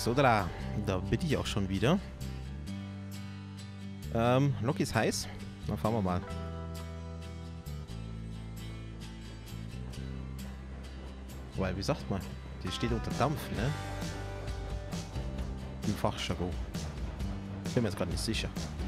So, da bin ich auch schon wieder. Lok ist heiß. Dann fahren wir mal. Weil, wie sagt man? Die steht unter Dampf, ne? Im Fachjargon. Bin mir jetzt gerade nicht sicher.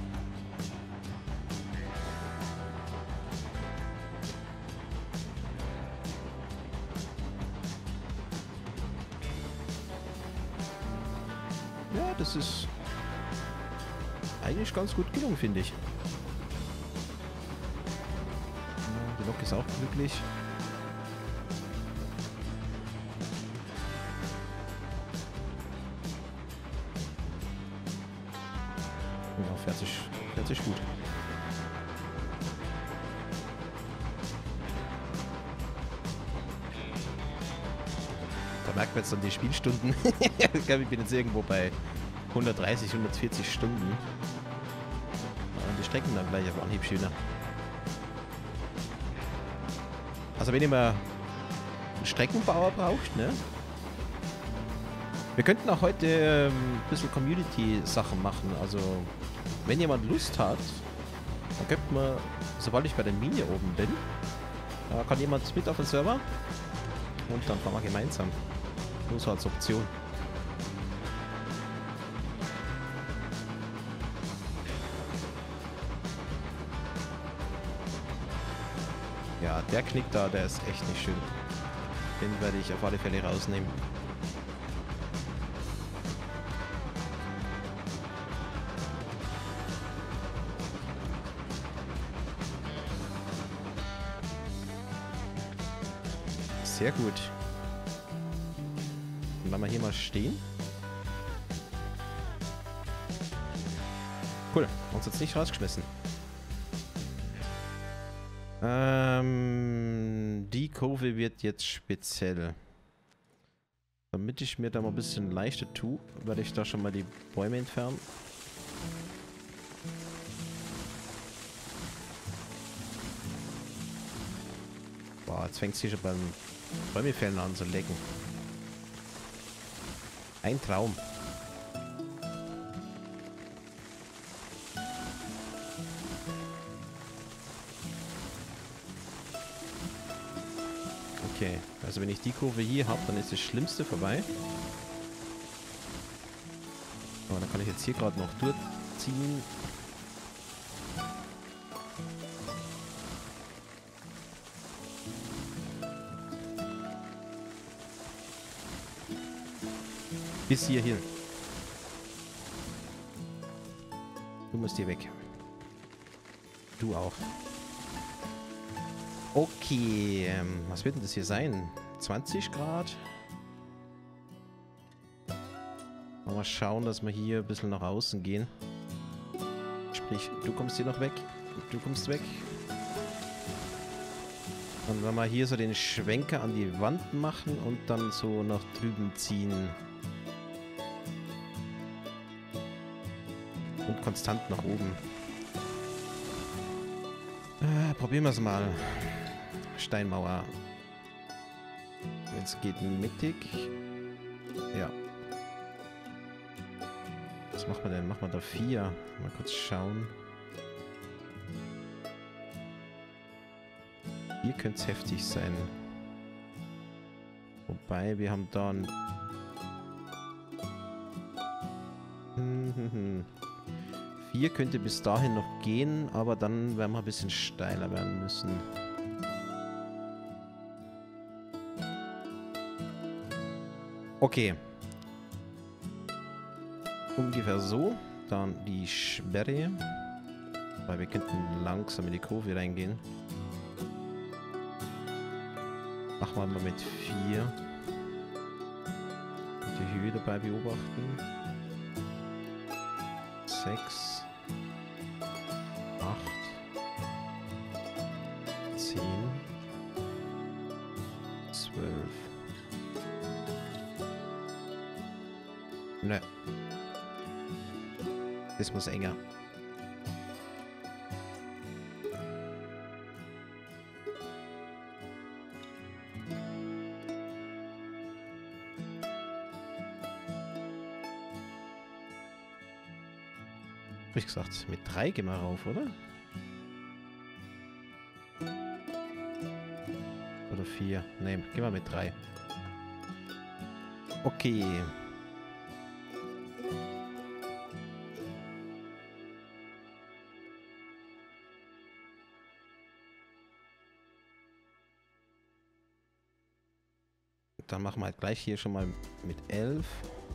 Ja, das ist eigentlich ganz gut gelungen, finde ich. Ja, die Lok ist auch glücklich. Ja, fährt sich gut. Da merkt man jetzt dann die Spielstunden. Ich glaube, ich bin jetzt irgendwo bei 130, 140 Stunden. Und die Strecken dann gleich auf Anhieb schöner. Also wenn ihr mal einen Streckenbauer braucht, ne? Wir könnten auch heute ein bisschen Community-Sachen machen. Also wenn jemand Lust hat, dann könnte man, sobald ich bei der Mine oben bin, kann jemand mit auf den Server und dann fahren wir gemeinsam. Nur so als Option. Ja, der Knick da, der ist echt nicht schön. Den werde ich auf alle Fälle rausnehmen. Sehr gut. Und wenn wir hier mal stehen. Cool, uns jetzt nicht rausgeschmissen. Die Kurve wird jetzt speziell. Damit ich mir da mal ein bisschen leichter tue, werde ich da schon mal die Bäume entfernen. Boah, jetzt fängt es hier schon beim Bäumefällen an zu lecken. Ein Traum. Okay, also wenn ich die Kurve hier habe, dann ist das Schlimmste vorbei. Aber dann kann ich jetzt hier gerade noch durchziehen. Bis hierhin. Du musst hier weg. Du auch. Okay, was wird denn das hier sein? 20 Grad? Mal schauen, dass wir hier ein bisschen nach außen gehen. Sprich, du kommst hier noch weg. Du kommst weg. Und wenn wir hier so den Schwenker an die Wand machen und dann so nach drüben ziehen. Und konstant nach oben. Probieren wir es mal. Steinmauer. Wenn es geht, mittig. Ja. Was machen wir denn? Machen wir da 4. Mal kurz schauen. Hier könnte es heftig sein. Wobei, wir haben da ein... 4 könnte bis dahin noch gehen, aber dann werden wir ein bisschen steiler werden müssen. Okay. Ungefähr so. Dann die Sperre. Weil wir könnten langsam in die Kurve reingehen. Machen wir mal mit 4. Die Höhe dabei beobachten. 6. 8. 10. 12. Ne. Das muss enger. Hab ich gesagt, mit 3 gehen wir rauf, oder? Oder 4? Ne, gehen wir mit 3. Okay. Dann machen wir halt gleich hier schon mal mit 11.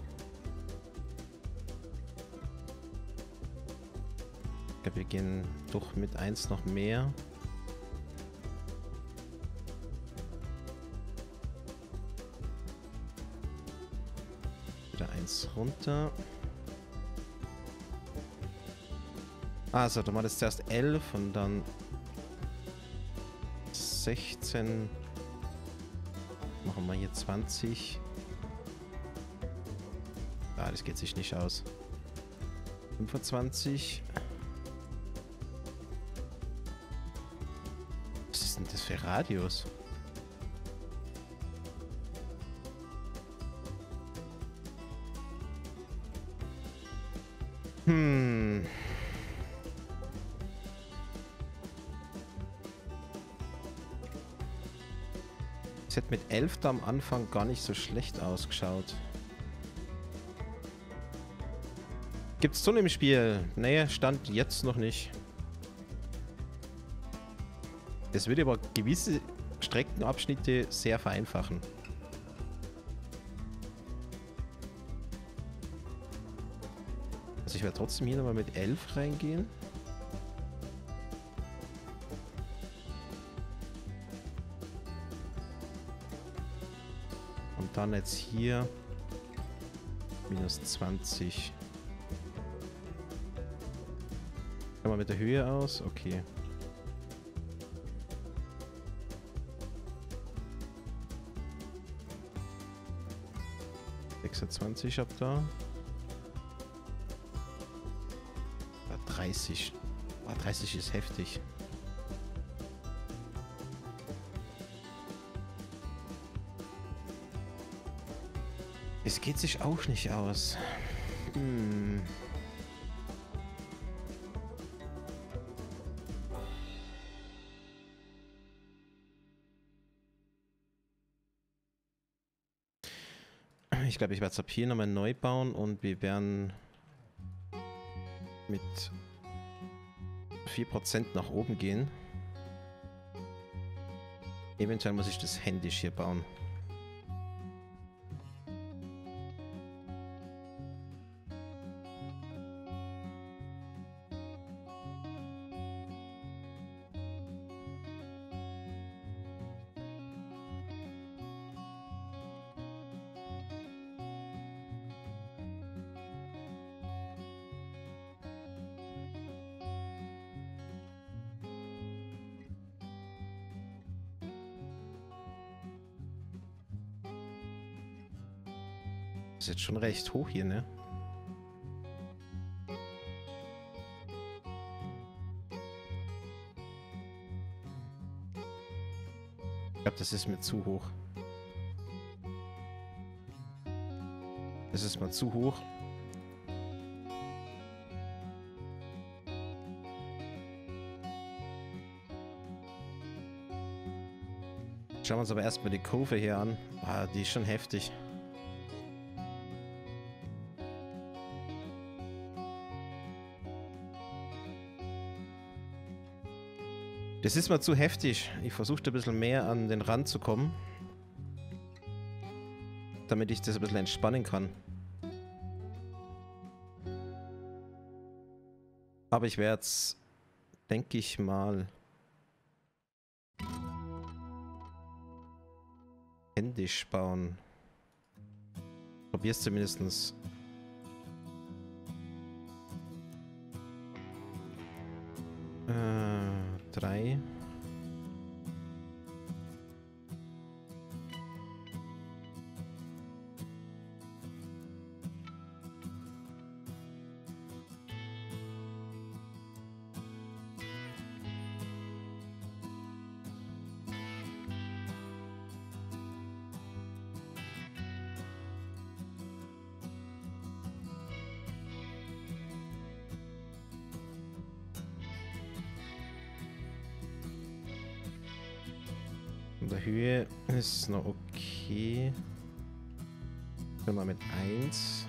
Ich glaube, wir gehen doch mit 1 noch mehr. Wieder 1 runter. Also, dann war das zuerst 11 und dann 16. Machen wir hier 20. Ah, das geht sich nicht aus. 25. Was ist denn das für Radius? Es hätte mit 11 da am Anfang gar nicht so schlecht ausgeschaut. Gibt's Sonne im Spiel? Nee, stand jetzt noch nicht. Es würde aber gewisse Streckenabschnitte sehr vereinfachen. Also ich werde trotzdem hier nochmal mit 11 reingehen. Und dann jetzt hier minus 20. Kann man mit der Höhe aus? Okay. ab da. 30. 30 ist heftig. Es geht sich auch nicht aus. Ich glaube, ich werde es ab hier nochmal neu bauen und wir werden mit 4% nach oben gehen. Eventuell muss ich das händisch hier bauen. Das ist jetzt schon recht hoch hier, ne? Ich glaube, das ist mir zu hoch. Das ist mal zu hoch. Schauen wir uns aber erstmal die Kurve hier an. Ah, die ist schon heftig. Das ist mir zu heftig. Ich versuche ein bisschen mehr an den Rand zu kommen, damit ich das ein bisschen entspannen kann. Aber ich werde es, denke ich mal, händisch bauen. Probier's zumindest. 3. In der Höhe ist noch okay. Können wir mit 1.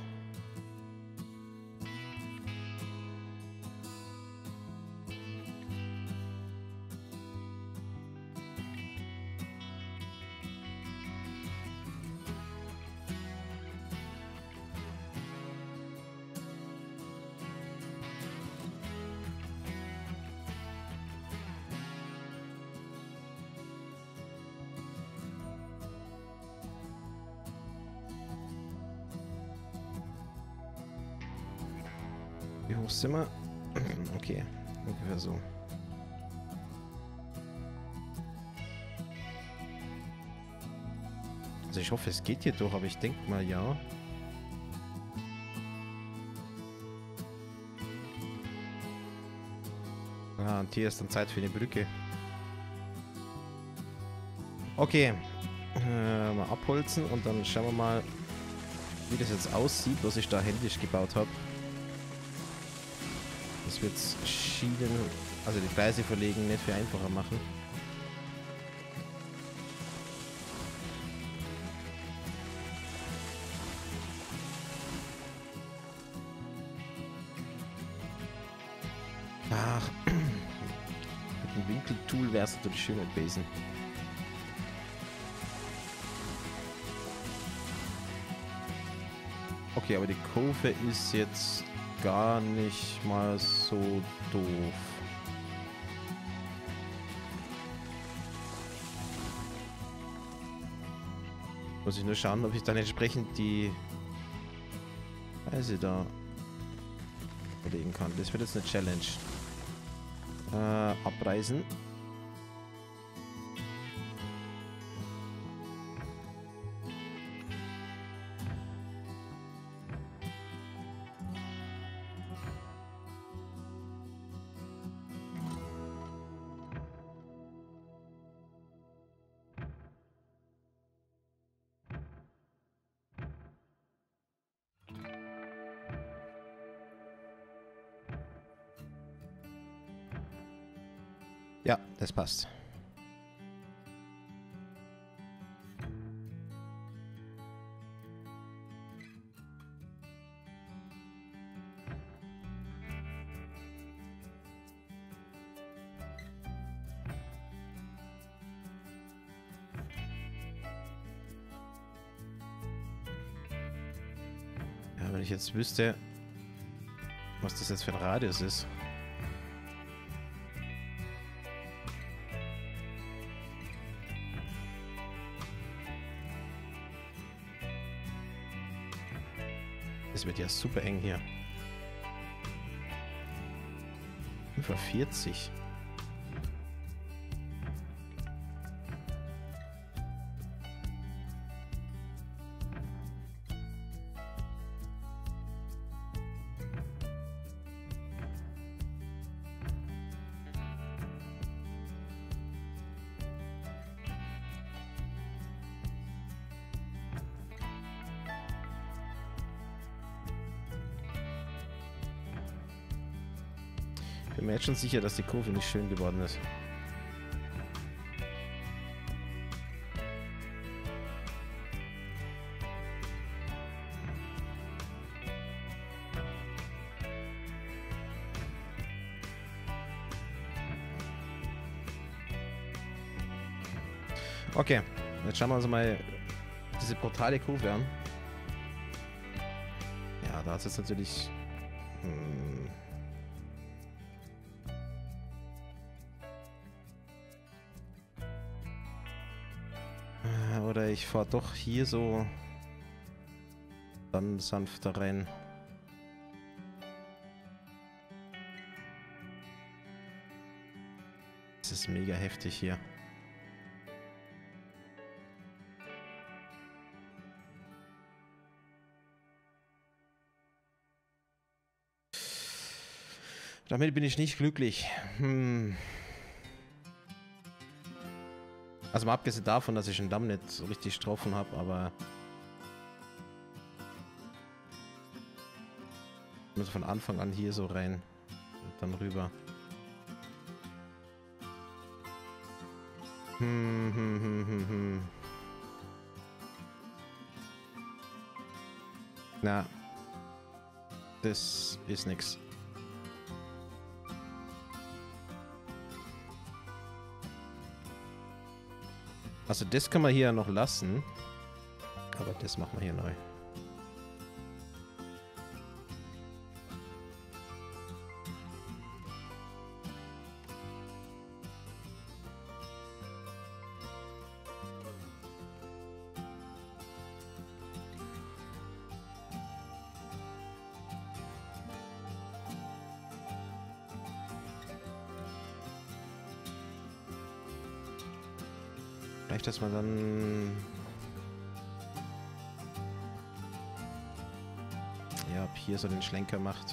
Wie hoch sind wir? Okay, ungefähr so. Also ich hoffe, es geht hier durch, aber ich denke mal ja. Ah, und hier ist dann Zeit für eine Brücke. Okay. Mal abholzen und dann schauen wir mal, wie das jetzt aussieht, was ich da händisch gebaut habe. Das wird Schienen, also die Gleise verlegen, nicht viel einfacher machen. Ach, mit dem Winkeltool wäre es natürlich schön mit Besen. Okay, aber die Kurve ist jetzt gar nicht mal so doof. Muss ich nur schauen, ob ich dann entsprechend die Weise da verlegen kann. Das wird jetzt eine Challenge. Abreißen. Ja, das passt. Ja, wenn ich jetzt wüsste, was das jetzt für ein Radius ist. Das wird ja super eng hier. 45. Ich bin mir jetzt schon sicher, dass die Kurve nicht schön geworden ist. Okay, jetzt schauen wir uns mal diese brutale Kurve an. Ja, da hat es jetzt natürlich... Oder ich fahre doch hier so dann sanfter rein. Das ist mega heftig hier. Damit bin ich nicht glücklich. Also mal abgesehen davon, dass ich den Damm nicht so richtig getroffen habe, aber ich muss von Anfang an hier so rein und dann rüber. Hm. Na. Das ist nix. Also das kann man hier noch lassen. Aber das machen wir hier neu. Vielleicht, dass man dann... Ja, ab hier so den Schlenker macht.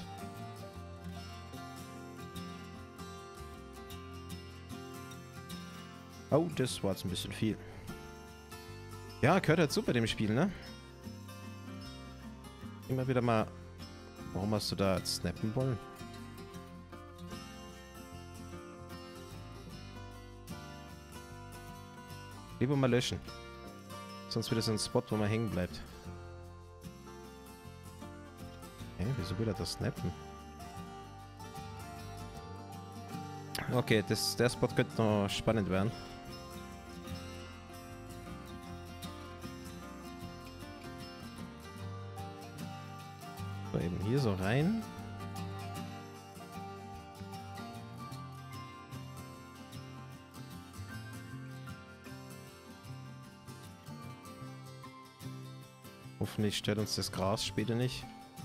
Oh, das war jetzt ein bisschen viel. Ja, gehört dazu bei dem Spiel, ne? Immer wieder mal... Warum hast du da snappen wollen? Lieber mal löschen. Sonst wird es ein Spot, wo man hängen bleibt. Hä, wieso will er das snappen? Okay, der Spot könnte noch spannend werden. So, eben hier so rein. Hoffentlich stört uns das Gras später nicht.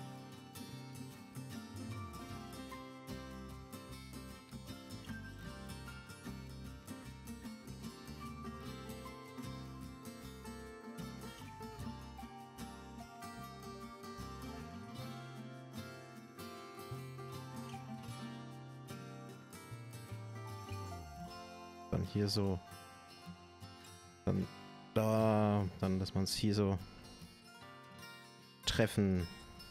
Dann hier so. Dann da. Dann, dass man es hier so treffen.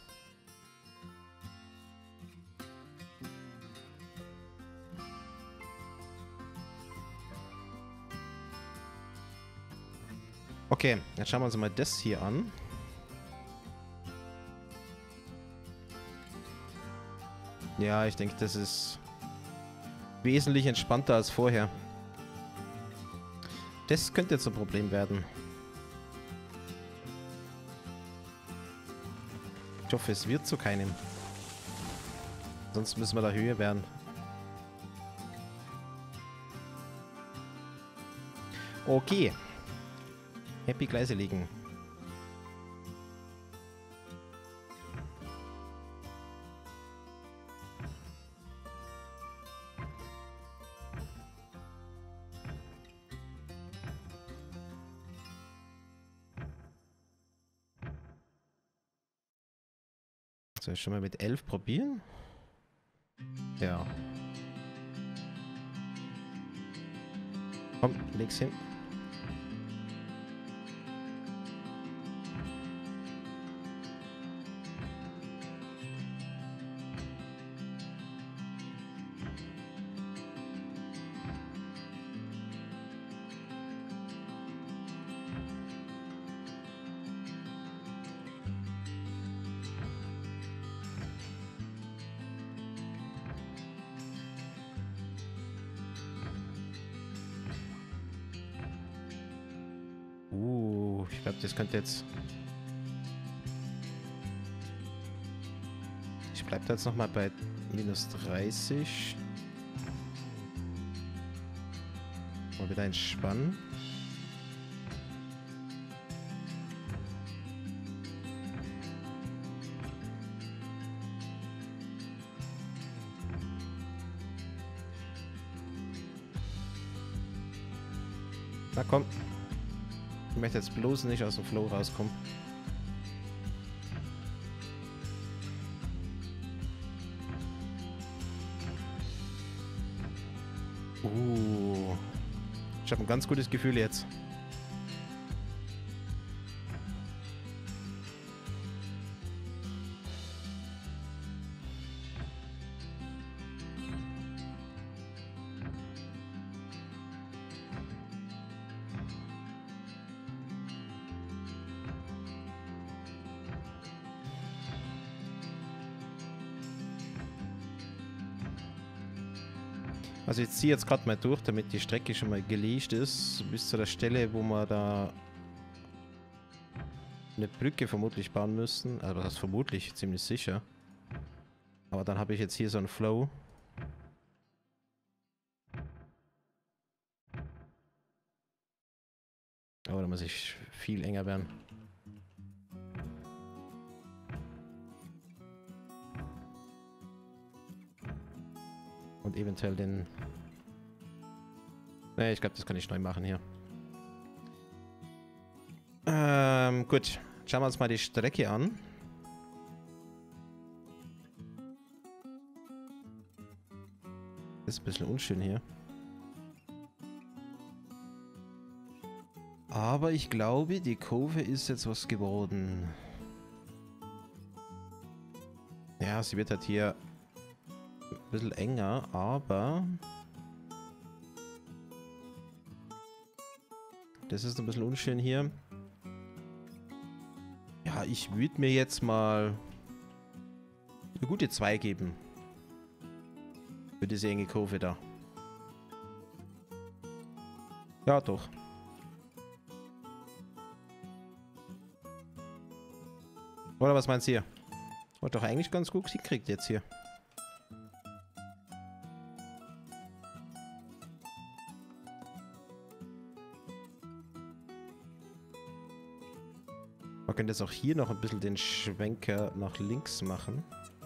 Okay, jetzt schauen wir uns mal das hier an. Ja, ich denke, das ist wesentlich entspannter als vorher. Das könnte jetzt ein Problem werden. Ich hoffe, es wird zu keinem. Sonst müssen wir da höher werden. Okay. Happy Gleise liegen. Soll ich schon mal mit 11 probieren? Ja. Komm, leg's hin. Ich glaube, das könnte jetzt... Ich bleibe da jetzt nochmal bei minus 30. Mal wieder entspannen. Na komm. Ich möchte jetzt bloß nicht aus dem Flow rauskommen. Ich habe ein ganz gutes Gefühl jetzt. Also ich ziehe jetzt gerade mal durch, damit die Strecke schon mal gelegt ist, bis zu der Stelle, wo wir da eine Brücke vermutlich bauen müssen. Also das ist vermutlich ziemlich sicher. Aber dann habe ich jetzt hier so einen Flow. Oh, da muss ich viel enger werden. Und eventuell den... Ne, ich glaube, das kann ich neu machen hier. Gut. Schauen wir uns mal die Strecke an. Ist ein bisschen unschön hier. Aber ich glaube, die Kurve ist jetzt was geworden. Ja, sie wird halt hier ein bisschen enger, aber... Das ist ein bisschen unschön hier. Ja, ich würde mir jetzt mal eine gute 2 geben. Für diese enge Kurve da. Ja, doch. Oder was meinst du hier? Hat doch eigentlich ganz gut gekriegt jetzt hier. Man könnte jetzt auch hier noch ein bisschen den Schwenker nach links machen.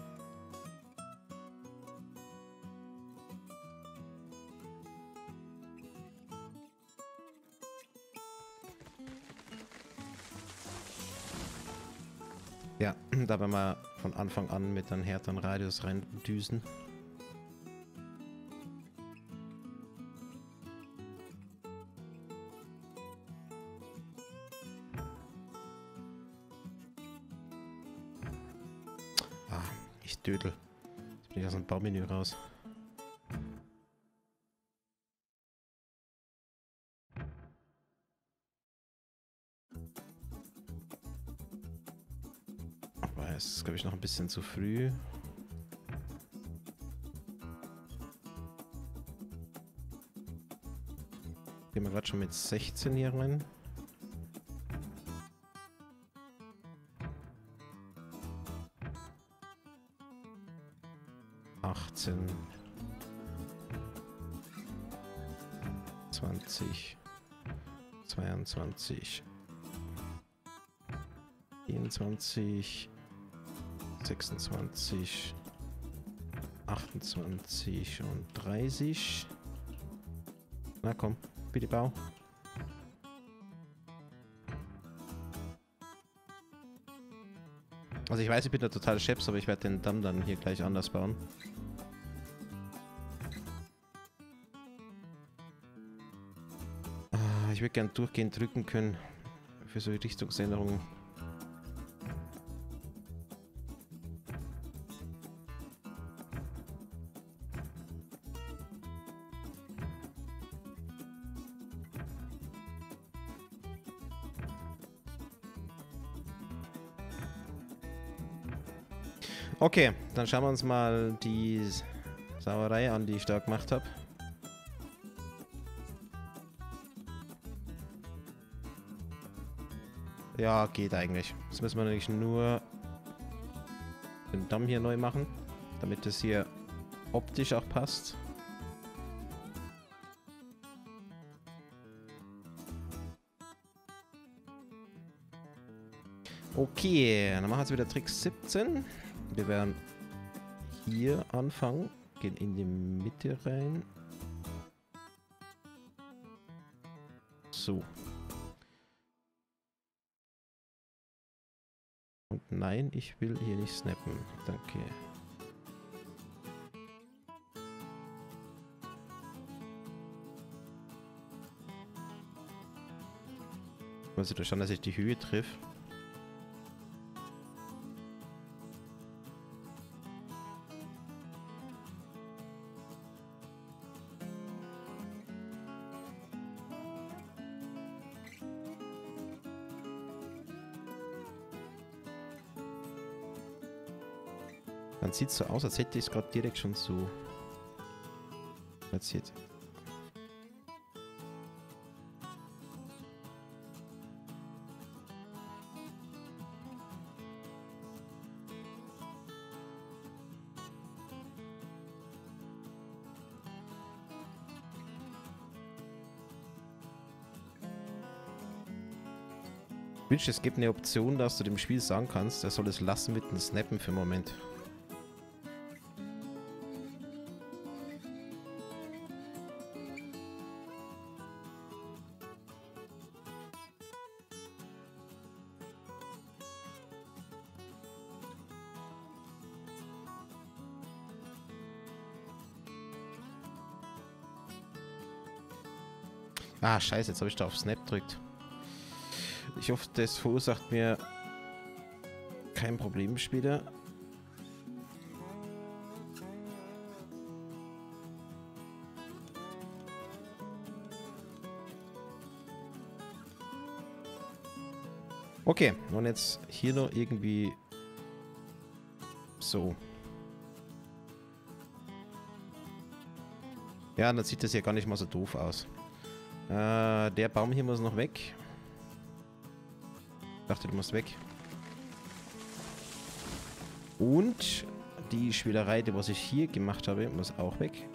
Ja, da werden wir von Anfang an mit einem härteren Radius reindüsen. Ah, ich dödel. Jetzt bin ich aus dem Baumenü raus. Aber es ist, glaube ich, noch ein bisschen zu früh. Gehen wir gerade schon mit 16 hier rein. ...18... 20... 22... 24... 26... 28 und 30... Na komm, bitte bau. Also ich weiß, ich bin da total Chefs, aber ich werde den Damm dann hier gleich anders bauen. Ich würde gern durchgehend drücken können für so Richtungsänderungen. Okay, dann schauen wir uns mal die Sauerei an, die ich da gemacht habe. Ja, geht eigentlich. Jetzt müssen wir natürlich nur den Damm hier neu machen, damit das hier optisch auch passt. Okay, dann machen wir jetzt wieder Trick 17. Wir werden hier anfangen, gehen in die Mitte rein. So. Und nein, ich will hier nicht snappen. Danke. Ich muss wieder schauen, dass ich die Höhe treffe. Dann sieht es so aus, als hätte ich es gerade direkt schon so. Platziert. Ich wünschte, es gibt eine Option, dass du dem Spiel sagen kannst, er soll es lassen mit dem Snappen für einen Moment. Ah, scheiße, jetzt habe ich da auf Snap gedrückt. Ich hoffe, das verursacht mir kein Problem später. Okay, und jetzt hier noch irgendwie so. Ja, dann sieht das ja gar nicht mal so doof aus. Der Baum hier muss noch weg. Ich dachte, du musst weg. Und die Spielerei, die was ich hier gemacht habe, muss auch weg.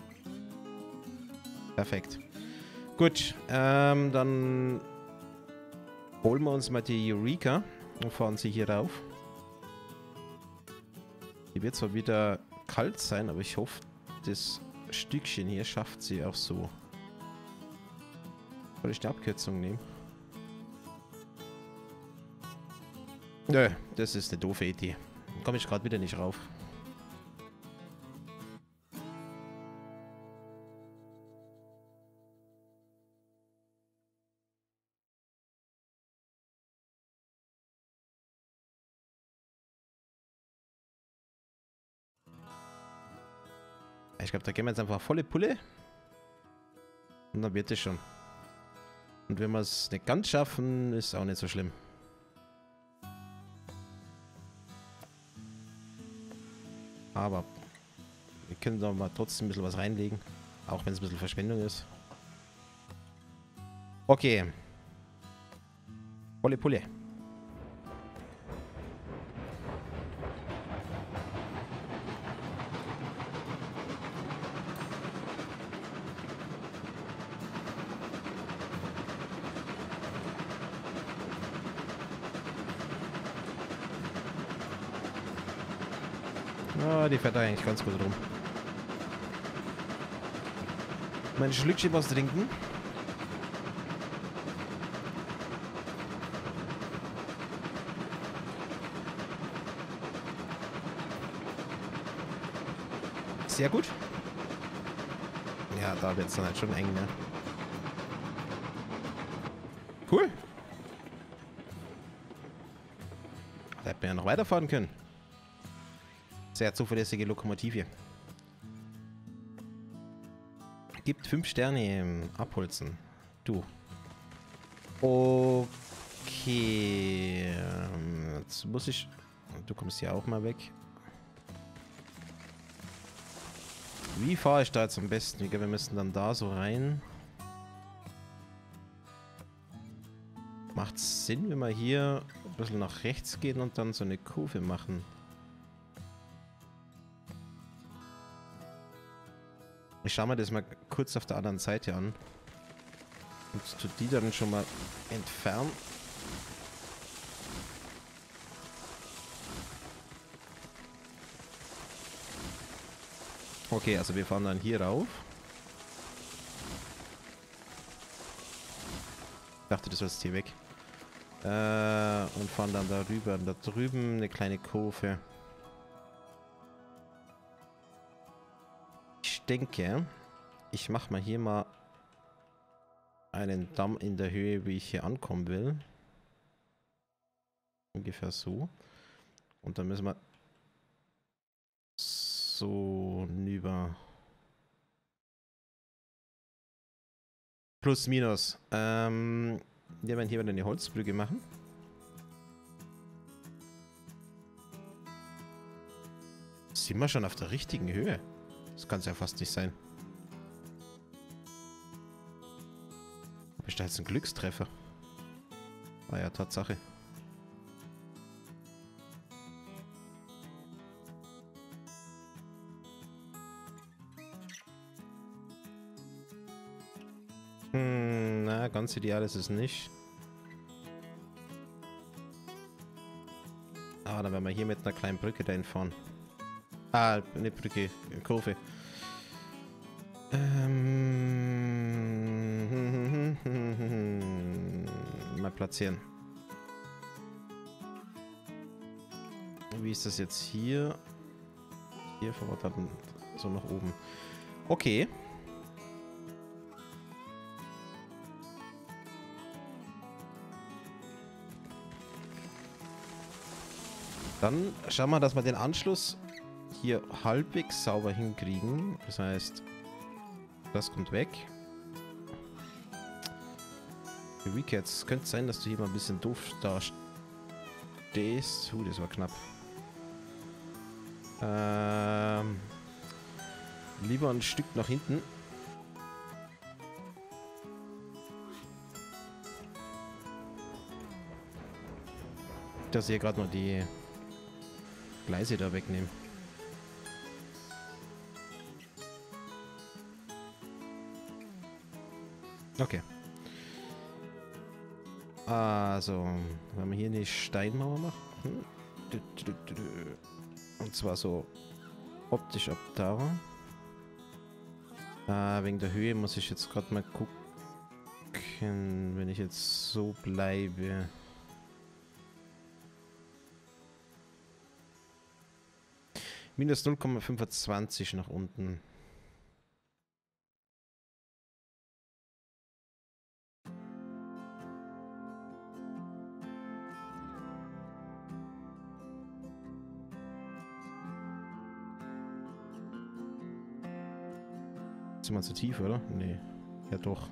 Perfekt. Gut, dann holen wir uns mal die Eureka und fahren sie hier rauf. Die wird zwar wieder kalt sein, aber ich hoffe, das Stückchen hier schafft sie auch so. Soll ich die Abkürzung nehmen? Nö, das ist eine doofe Idee. Da komme ich gerade wieder nicht rauf. Ich glaube, da gehen wir jetzt einfach volle Pulle. Und dann wird es schon. Und wenn wir es nicht ganz schaffen, ist auch nicht so schlimm. Aber wir können da mal trotzdem ein bisschen was reinlegen. Auch wenn es ein bisschen Verschwendung ist. Okay. Volle Pulle. Ah, die fährt da eigentlich ganz gut rum. Mein Schlückchen was trinken. Sehr gut. Ja, da wird es dann halt schon eng, ne? Cool. Da hätten wir ja noch weiterfahren können. Sehr zuverlässige Lokomotive. Gibt 5 Sterne abholzen. Du. Okay. Jetzt muss ich... Du kommst hier auch mal weg. Wie fahre ich da jetzt am besten? Ich glaube, wir müssen dann da so rein. Macht Sinn, wenn wir hier ein bisschen nach rechts gehen und dann so eine Kurve machen. Ich schaue mir das mal kurz auf der anderen Seite an. Und tu die dann schon mal entfernen. Okay, also wir fahren dann hier rauf. Ich dachte, du sollst hier weg. Und fahren dann darüber. Und da drüben eine kleine Kurve. Ich denke, ich mache mal hier mal einen Damm in der Höhe, wie ich hier ankommen will. Ungefähr so. Und dann müssen wir so hinüber. Plus, minus. Wir werden hier wieder eine Holzbrücke machen. Sind wir schon auf der richtigen Höhe? Das kann es ja fast nicht sein. Ist da jetzt ein Glückstreffer? Ah ja, Tatsache. Na, ganz ideal ist es nicht. Ah, dann werden wir hier mit einer kleinen Brücke dahin fahren. Ah, nicht Brücke, Kurve. Mal platzieren. Wie ist das jetzt hier? Hier vor dann so nach oben. Okay. Dann schauen wir, dass wir den Anschluss hier halbwegs sauber hinkriegen. Das heißt, das kommt weg. Eureka, jetzt könnte es sein, dass du hier mal ein bisschen doof da stehst. Das war knapp. Lieber ein Stück nach hinten. Dass ich hier gerade noch die Gleise da wegnehmen. Okay. Also, wenn wir hier eine Steinmauer machen. Und zwar so optisch ab da. Wegen der Höhe muss ich jetzt gerade mal gucken, wenn ich jetzt so bleibe. Minus 0,25 nach unten. Ist immer zu tief, oder? Nee. Ja doch.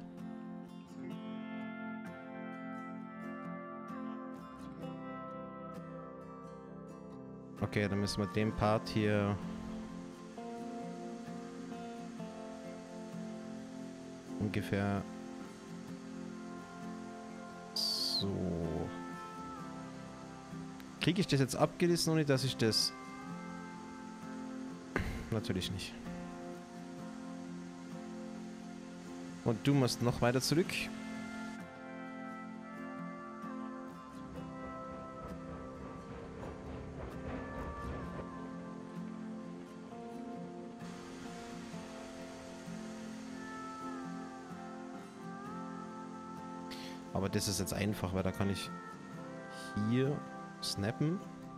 Okay, dann müssen wir den Part hier ungefähr so. Kriege ich das jetzt abgerissen, ohne dass ich das... Natürlich nicht. Und du musst noch weiter zurück. Aber das ist jetzt einfach, weil da kann ich hier snappen.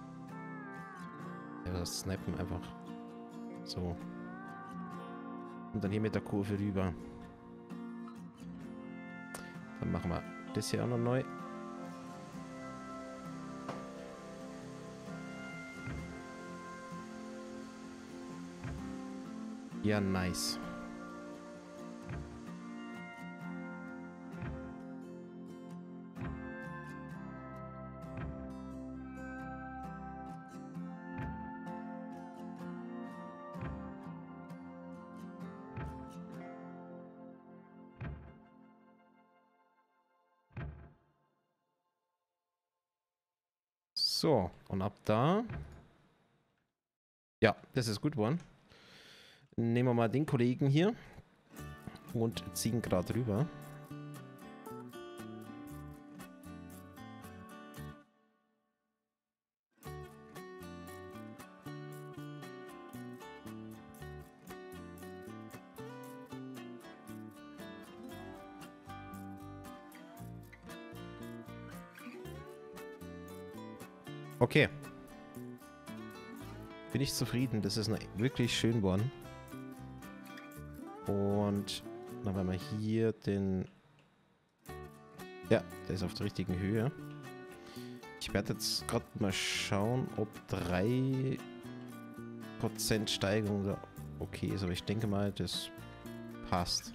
Ja, das snappen einfach. So. Und dann hier mit der Kurve rüber. Dann machen wir das hier auch noch neu. Ja, nice. So, und ab da. Ja, das ist gut geworden. Nehmen wir mal den Kollegen hier und ziehen gerade rüber. Okay. Bin ich zufrieden. Das ist wirklich schön geworden. Und dann haben wir hier den... Ja, der ist auf der richtigen Höhe. Ich werde jetzt gerade mal schauen, ob 3% Steigerung da okay ist. Aber ich denke mal, das passt.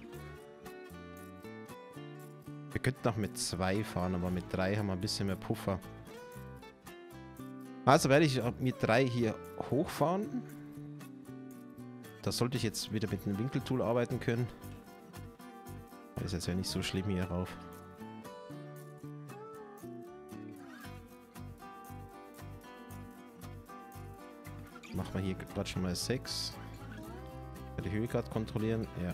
Wir könnten auch mit 2 fahren, aber mit 3 haben wir ein bisschen mehr Puffer. Also werde ich mit 3 hier hochfahren. Da sollte ich jetzt wieder mit dem Winkeltool arbeiten können. Das ist jetzt ja nicht so schlimm hier rauf. machen wir hier gerade schon mal 6. Die Höhe gerade kontrollieren. Ja.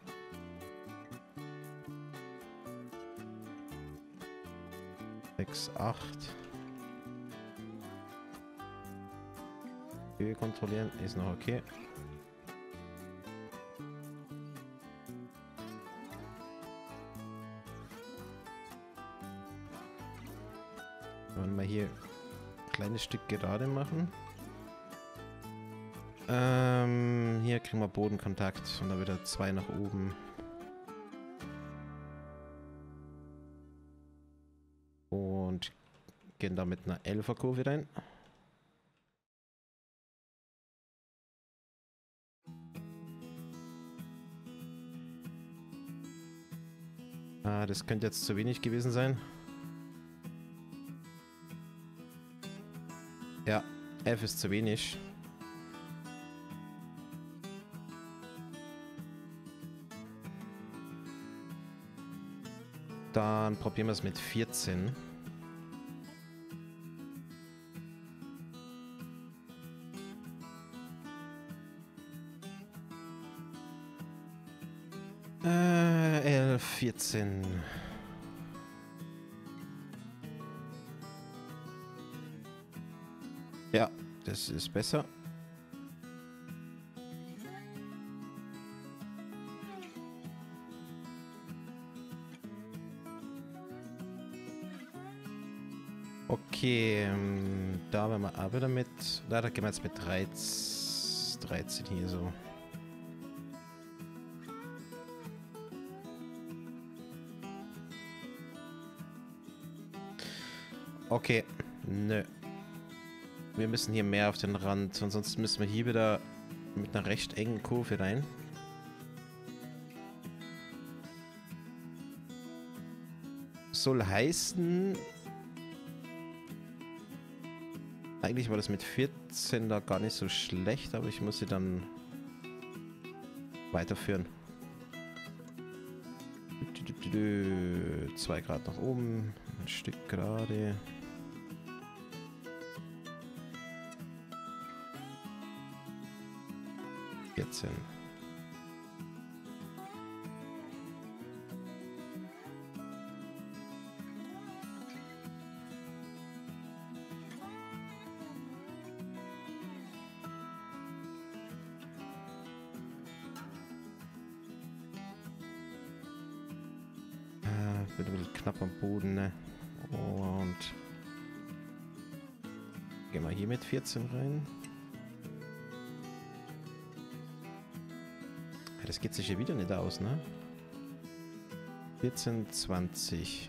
Sechs, 8. Höhe kontrollieren, ist noch okay. Wollen wir hier ein kleines Stück gerade machen. Hier kriegen wir Bodenkontakt und dann wieder 2 nach oben. Und gehen da mit einer 11er Kurve rein. Ah, das könnte jetzt zu wenig gewesen sein. Ja, 11 ist zu wenig. Dann probieren wir es mit 14. Äh, 11, 14. Ja, das ist besser. Okay, da werden wir auch wieder mit. Da gehen wir jetzt mit 13 hier so. Okay, nö. Wir müssen hier mehr auf den Rand, ansonsten müssen wir hier wieder mit einer recht engen Kurve rein. Soll heißen, eigentlich war das mit 14 da gar nicht so schlecht, aber ich muss sie dann weiterführen. 2 Grad nach oben, ein Stück gerade. Wird ein bisschen knapp am Boden, ne? Und gehen wir hier mit 14 rein. Das geht sich ja wieder nicht aus, ne? 14, 20.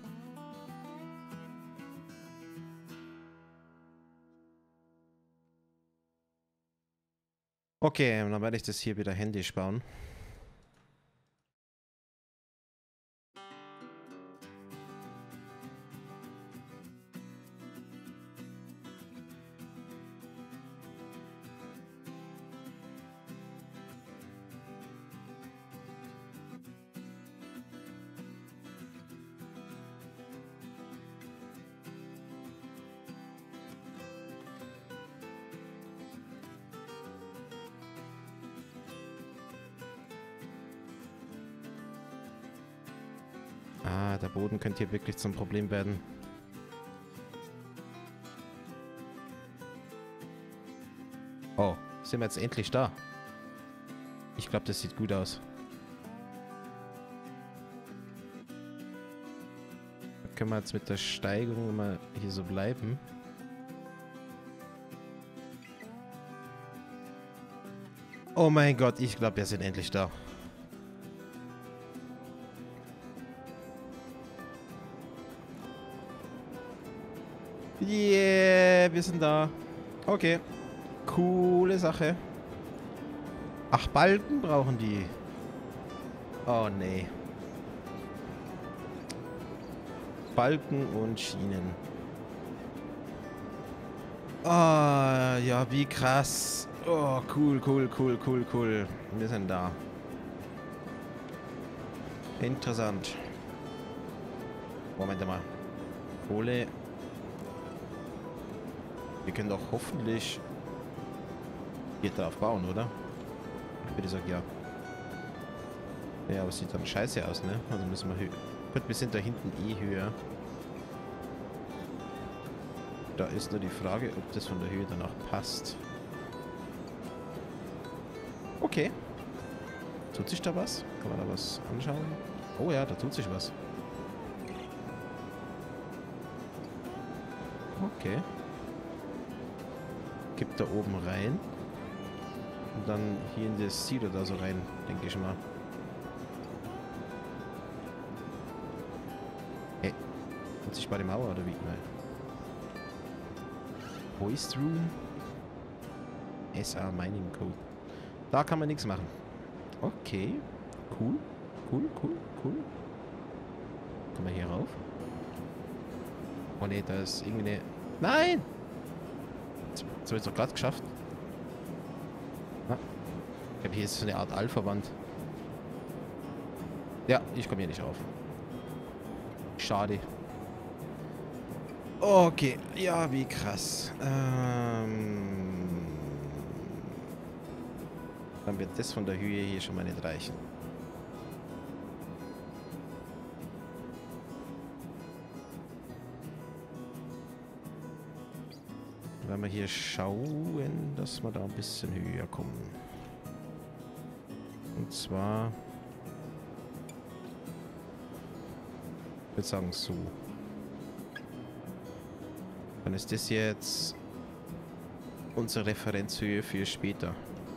Okay, dann werde ich das hier wieder händisch bauen. Ah, der Boden könnte hier wirklich zum Problem werden. Oh, sind wir jetzt endlich da? Ich glaube, das sieht gut aus. Da können wir jetzt mit der Steigung mal hier so bleiben. Oh mein Gott, ich glaube, wir sind endlich da. Yeah, wir sind da. Okay. Coole Sache. 8 Balken brauchen die. Oh nee. Balken und Schienen. Ah, ja, wie krass. Oh, cool, cool, cool, cool, cool. Wir sind da. Interessant. Moment mal. Kohle. Wir können doch hoffentlich hier drauf bauen, oder? Ich würde sagen, ja. Ja, aber sieht dann scheiße aus, ne? Also müssen wir höher. Gut, wir sind da hinten eh höher. Da ist nur die Frage, ob das von der Höhe danach passt. Okay. Tut sich da was? Kann man da was anschauen? Oh ja, da tut sich was. Okay. Gibt da oben rein. Und dann hier in das Silo da so rein, denke ich mal. Hey. Unsichtbare Mauer oder wie? Nein. Hoist Room. SA Mining Code. Da kann man nichts machen. Okay. Cool. Cool. Kommen wir hier rauf? Oh ne, da ist irgendwie eine... Nein! Jetzt habe ich es doch gerade geschafft. Ah. Ich glaube, hier ist so eine Art Alpha-Wand. Ja, ich komme hier nicht rauf. Schade. Okay, ja, wie krass. Dann wird das von der Höhe hier schon mal nicht reichen. Wenn wir hier schauen, dass wir da ein bisschen höher kommen. Und zwar... Ich würde sagen so. Dann ist das jetzt unsere Referenzhöhe für später.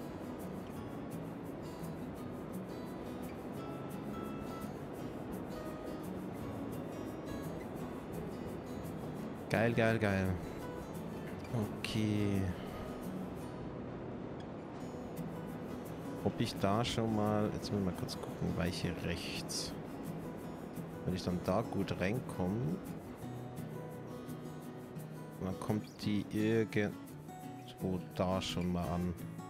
Geil, geil, geil. Okay. Ob ich da schon mal... Jetzt müssen wir mal kurz gucken. Weiche rechts. Wenn ich dann da gut reinkomme... Dann kommt die irgendwo da schon mal an.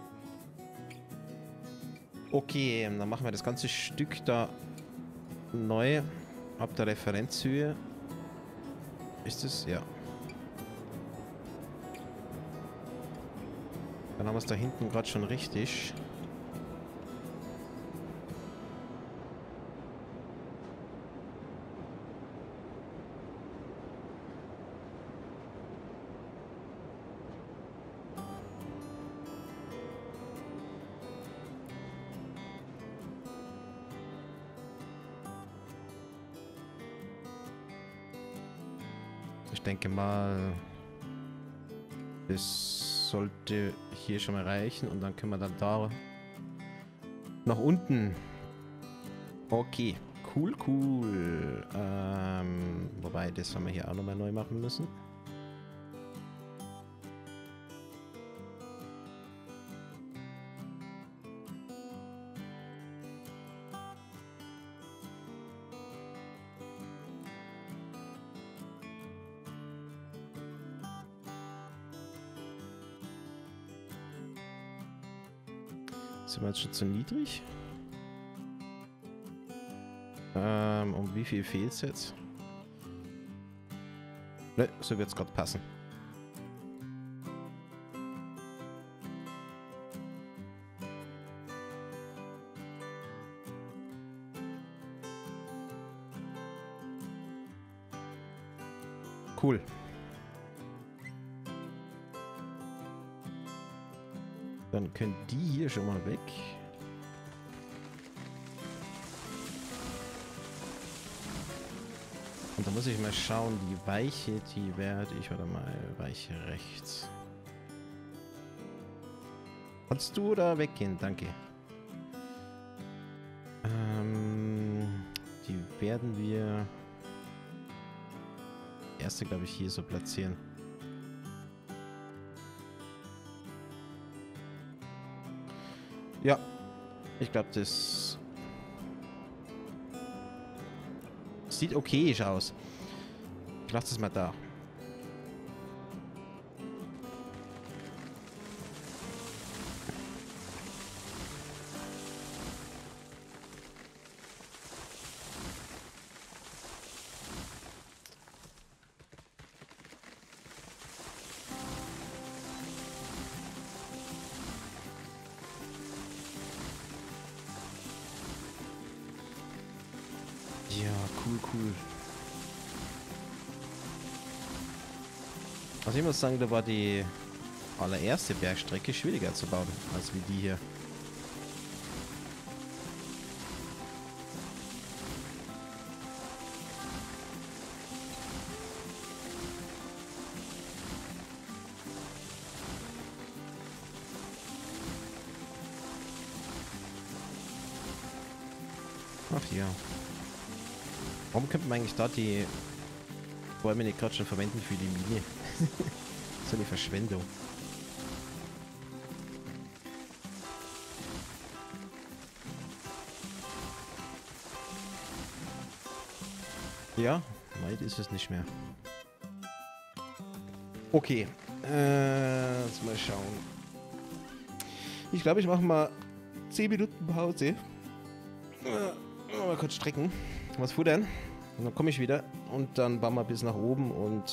Okay, dann machen wir das ganze Stück da neu. Ab der Referenzhöhe. Ist es? Ja. Dann haben wir es da hinten gerade schon richtig. Ich denke mal, das sollte hier schon mal reichen und dann können wir dann da nach unten. Okay, cool. Wobei, das haben wir hier auch nochmal neu machen müssen. Sind wir jetzt schon zu niedrig? Um wie viel fehlt es jetzt? Ne, so wird es gerade passen. Cool. Dann können die hier schon mal weg. Und da muss ich mal schauen, die Weiche, die werde ich, warte mal, Weiche rechts. Kannst du da weggehen? Danke. Die werden wir... Erste, glaube ich, hier so platzieren. Ja, ich glaube, das sieht okayisch aus. Ich lasse das mal da. Ja, cool, cool. Also ich muss sagen, da war die allererste Bergstrecke schwieriger zu bauen, als wie die hier. Ach ja. Warum könnte man eigentlich da die Bäume nicht gerade schon verwenden für die Mine? So eine Verschwendung. Ja, weit ist es nicht mehr. Okay. Jetzt mal schauen. Ich glaube, ich mache mal 10 Minuten Pause. Mal kurz strecken. Was futtern? Und dann komme ich wieder und dann bauen wir bis nach oben und